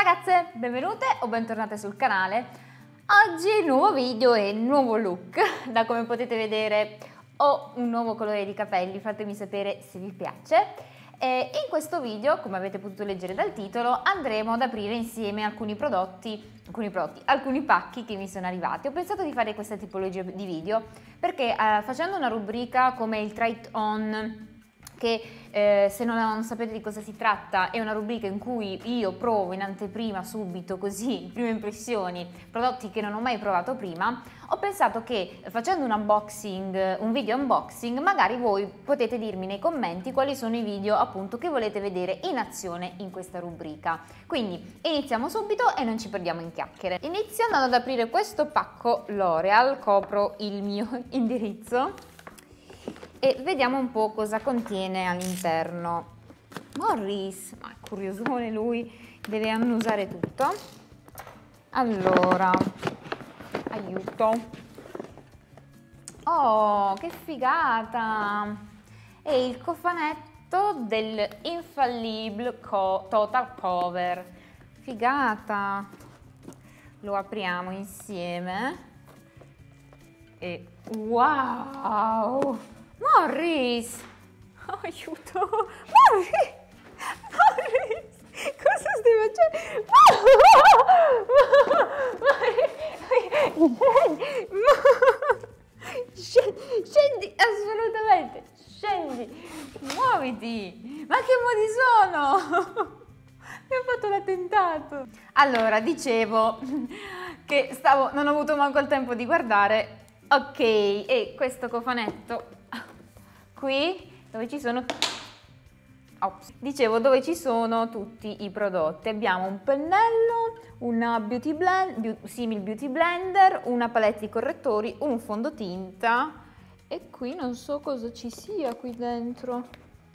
Ragazze, benvenute o bentornate sul canale. Oggi nuovo video e nuovo look. Da come potete vedere ho un nuovo colore di capelli, fatemi sapere se vi piace. E in questo video, come avete potuto leggere dal titolo, andremo ad aprire insieme alcuni pacchi che mi sono arrivati. Ho pensato di fare questa tipologia di video perché facendo una rubrica come il Try It On, che se non sapete di cosa si tratta, è una rubrica in cui io provo in anteprima subito, così, prime impressioni, prodotti che non ho mai provato prima. Ho pensato che facendo un video unboxing, magari voi potete dirmi nei commenti quali sono i video appunto che volete vedere in azione in questa rubrica. Quindi iniziamo subito e non ci perdiamo in chiacchiere. Inizio andando ad aprire questo pacco L'Oreal, copro il mio indirizzo e vediamo un po' cosa contiene all'interno. Morris, ma è curiosone lui, deve annusare tutto. Allora, aiuto. Oh, che figata! È il cofanetto del Infallible Total Cover. Figata! Lo apriamo insieme e wow! Morris! Oh, aiuto! Morris! Cosa stai facendo? Scendi, assolutamente! Scendi! Muoviti! Ma che modi sono? Mi ha fatto l'attentato! Allora, dicevo che non ho avuto manco il tempo di guardare. Ok, e questo cofanetto qui dove ci sono dove ci sono tutti i prodotti. Abbiamo un pennello, una simil beauty blender, una palette di correttori, un fondotinta e qui non so cosa ci sia qui dentro.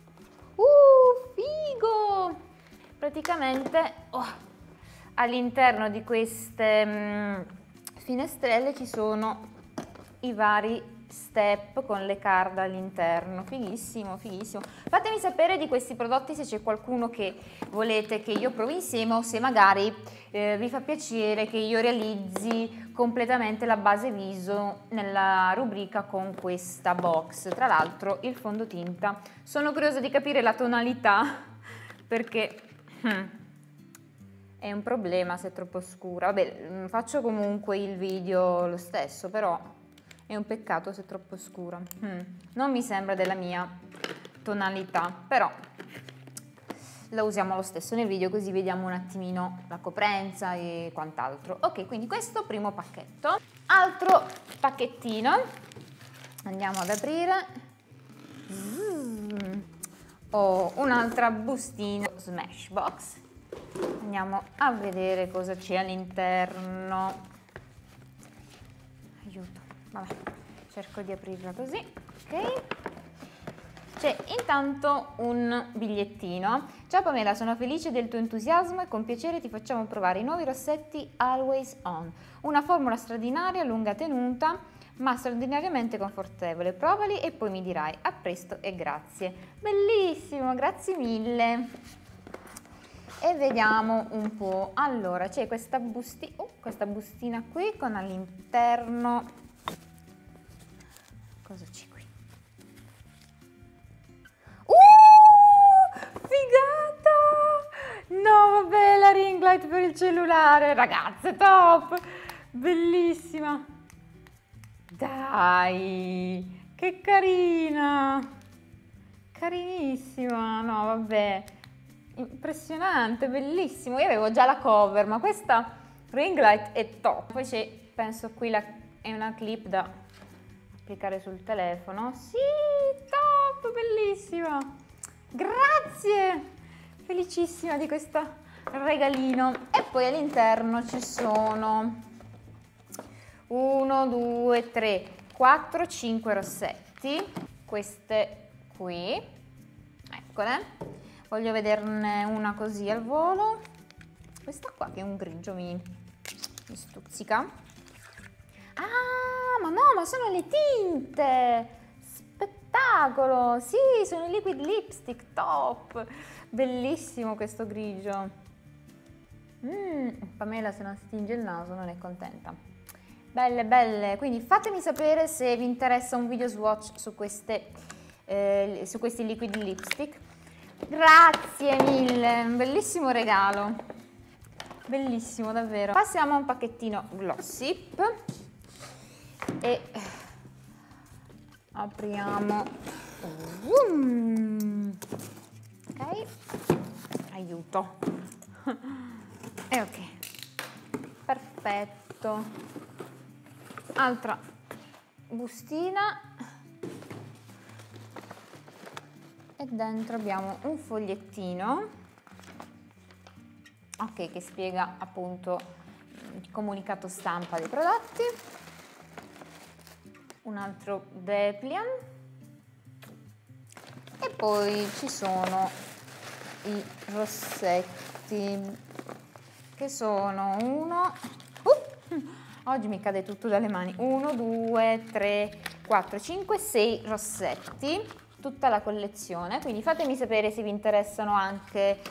Figo! Praticamente all'interno di queste finestrelle ci sono i vari step con le card all'interno. Fighissimo, fighissimo. Fatemi sapere di questi prodotti se c'è qualcuno che volete che io provi insieme o se magari vi fa piacere che io realizzi completamente la base viso nella rubrica con questa box. Tra l'altro il fondotinta, sono curiosa di capire la tonalità perché è un problema se è troppo scura. Vabbè, faccio comunque il video lo stesso, però è un peccato se è troppo scura. Non mi sembra della mia tonalità, però la usiamo lo stesso nel video così vediamo un attimino la coprenza e quant'altro. Ok, quindi questo primo pacchetto. Altro pacchettino. Andiamo ad aprire. Ho un'altra bustina Smashbox. Andiamo a vedere cosa c'è all'interno. Aiuto. Vabbè, cerco di aprirla così, ok? C'è intanto un bigliettino. Ciao Pamela, sono felice del tuo entusiasmo e con piacere ti facciamo provare i nuovi rossetti Always On. Una formula straordinaria, lunga tenuta, ma straordinariamente confortevole. Provali e poi mi dirai. A presto e grazie. Bellissimo, grazie mille. E vediamo un po'. Allora, c'è questa bustina qui con all'interno. Cosa c'è qui? Figata! No, vabbè, la ring light per il cellulare, ragazze, top! Bellissima! Dai, che carina! Carinissima, no, vabbè, impressionante, bellissimo. Io avevo già la cover, ma questa ring light è top. Poi c'è, penso qui è una clip da applicare sul telefono. Sì, top, bellissima. Grazie, felicissima di questo regalino. E poi all'interno ci sono 1, 2, 3, 4, 5 rossetti. Queste qui, eccole. Voglio vederne una così al volo. Questa qua che è un grigio mi stuzzica. Ah, ma no, ma sono le tinte! Spettacolo! Sì, sono i liquid lipstick, top! Bellissimo questo grigio. Pamela se non si tinge il naso non è contenta. Belle, belle, quindi fatemi sapere se vi interessa un video swatch su questi liquid lipstick. Grazie mille, un bellissimo regalo, bellissimo davvero. Passiamo a un pacchettino Glossip e apriamo. Ok, aiuto. E ok, perfetto. Altra bustina e dentro abbiamo un fogliettino, ok, che spiega appunto il comunicato stampa dei prodotti, un altro dépliant e poi ci sono i rossetti che sono oggi mi cade tutto dalle mani, 1, 2, 3, 4, 5, 6 rossetti, tutta la collezione, quindi fatemi sapere se vi interessano anche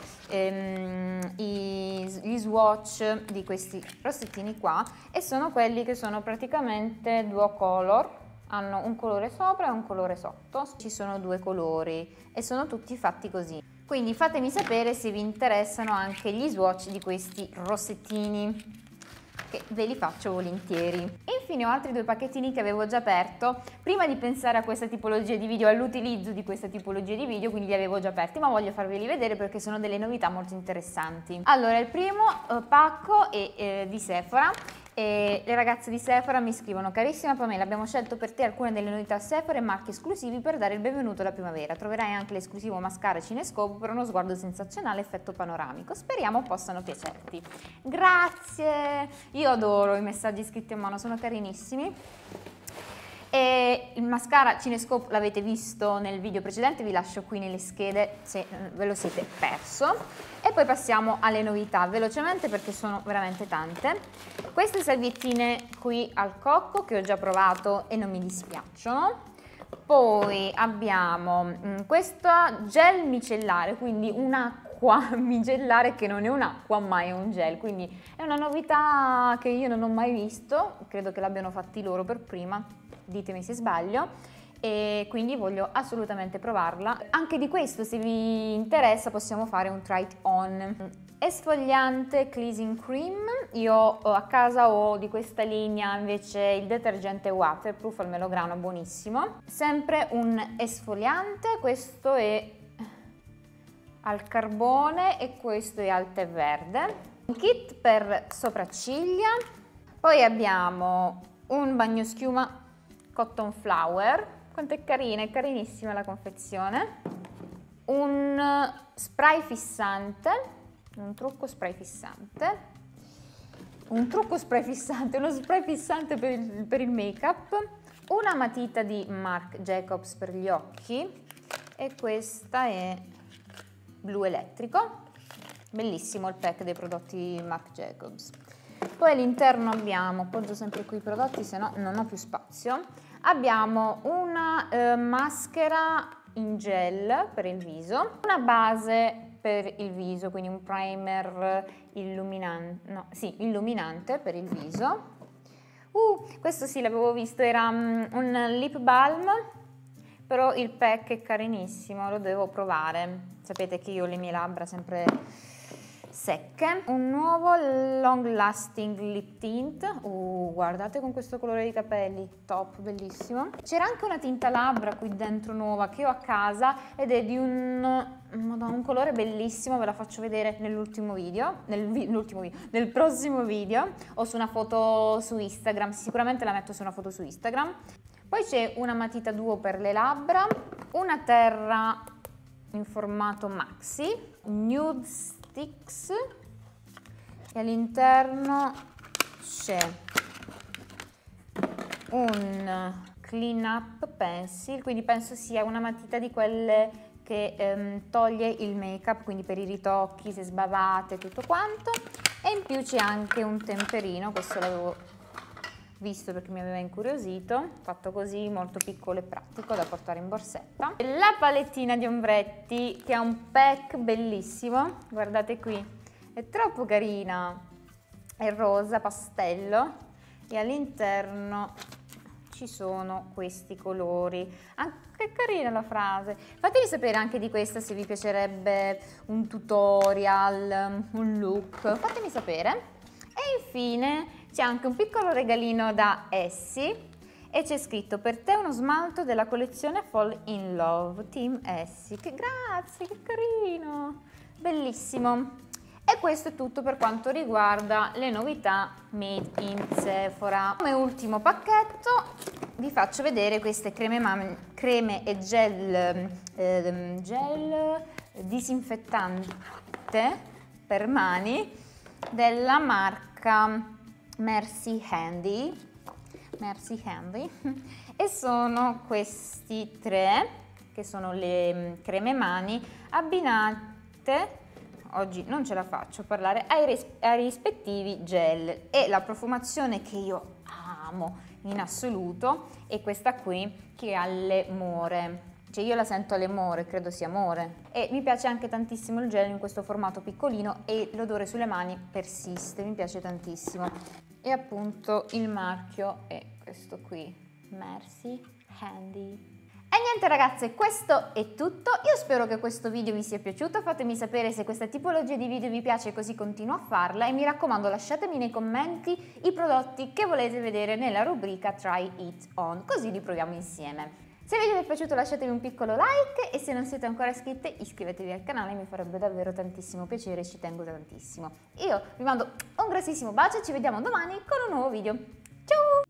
gli swatch di questi rossettini qua, e sono quelli che sono praticamente duo color, hanno un colore sopra e un colore sotto, ci sono due colori e sono tutti fatti così. Quindi fatemi sapere se vi interessano anche gli swatch di questi rossettini, che ve li faccio volentieri. E infine ho altri due pacchettini che avevo già aperto prima di pensare a questa tipologia di video, all'utilizzo di questa tipologia di video, quindi li avevo già aperti, ma voglio farveli vedere perché sono delle novità molto interessanti. Allora, il primo pacco è di Sephora. E le ragazze di Sephora mi scrivono: carissima Pamela, abbiamo scelto per te alcune delle novità Sephora e marchi esclusivi per dare il benvenuto alla primavera. Troverai anche l'esclusivo mascara Cinescope per uno sguardo sensazionale effetto panoramico. Speriamo possano piacerti. Grazie! Io adoro i messaggi scritti a mano, sono carinissimi. E il mascara Cinescope l'avete visto nel video precedente, vi lascio qui nelle schede se ve lo siete perso. E poi passiamo alle novità velocemente perché sono veramente tante. Queste salviettine qui al cocco che ho già provato e non mi dispiacciono. Poi abbiamo questa gel micellare, quindi un'acqua micellare che non è un'acqua ma è un gel, quindi è una novità che io non ho mai visto, credo che l'abbiano fatti loro per prima, ditemi se sbaglio. E quindi voglio assolutamente provarla. Anche di questo, se vi interessa, possiamo fare un try it on. Esfoliante cleansing cream, io a casa ho di questa linea invece il detergente waterproof al melograno, buonissimo. Sempre un esfoliante, questo è al carbone e questo è al tè verde. Un kit per sopracciglia, poi abbiamo un bagnoschiuma cotton flower. Quanto è carina, è carinissima la confezione. Un spray fissante, un trucco spray fissante, uno spray fissante per il make up, una matita di Marc Jacobs per gli occhi e questa è blu elettrico, bellissimo il pack dei prodotti Marc Jacobs. Poi all'interno abbiamo, appoggio sempre qui i prodotti se no non ho più spazio, abbiamo una maschera in gel per il viso, una base per il viso, quindi un primer illuminante per il viso. Questo sì l'avevo visto, era un lip balm, però il pack è carinissimo, lo devo provare. Sapete che io ho le mie labbra sempre secche. Un nuovo long lasting lip tint, guardate con questo colore di capelli, top, bellissimo. C'era anche una tinta labbra qui dentro nuova che ho a casa ed è di un colore bellissimo, ve la faccio vedere nell'ultimo video, nel prossimo video o su una foto su Instagram, sicuramente la metto su una foto su Instagram. Poi c'è una matita duo per le labbra, una terra in formato maxi, nude sticks e all'interno c'è un clean up pencil, quindi penso sia una matita di quelle che toglie il make up, quindi per i ritocchi, se sbavate, tutto quanto. E in più c'è anche un temperino, questo l'avevo visto perché mi aveva incuriosito, fatto così, molto piccolo e pratico da portare in borsetta. La palettina di ombretti che ha un pack bellissimo, guardate qui, È troppo carina, è rosa pastello e all'interno ci sono questi colori. Che carina la frase. Fatemi sapere anche di questa se vi piacerebbe un tutorial, un look, fatemi sapere. E infine c'è anche un piccolo regalino da Essie e c'è scritto: per te uno smalto della collezione Fall in Love Team Essie. Che grazie, che carino, bellissimo. E questo è tutto per quanto riguarda le novità made in Sephora. Come ultimo pacchetto vi faccio vedere queste creme e gel disinfettante per mani della marca Merci Handy. E sono questi tre che sono le creme mani abbinate, oggi non ce la faccio a parlare, ai rispettivi gel, e la profumazione che io amo in assoluto è questa qui, che ha l'amore, cioè io la sento all'amore, credo sia amore, e mi piace anche tantissimo il gel in questo formato piccolino e l'odore sulle mani persiste, mi piace tantissimo. E appunto il marchio è questo qui, Merci Handy. E niente ragazze, questo è tutto. Io spero che questo video vi sia piaciuto, fatemi sapere se questa tipologia di video vi piace, così continuo a farla, e mi raccomando lasciatemi nei commenti i prodotti che volete vedere nella rubrica Try It On, così li proviamo insieme. Se il video vi è piaciuto lasciatemi un piccolo like e se non siete ancora iscritti iscrivetevi al canale, mi farebbe davvero tantissimo piacere, ci tengo tantissimo. Io vi mando un grossissimo bacio e ci vediamo domani con un nuovo video. Ciao!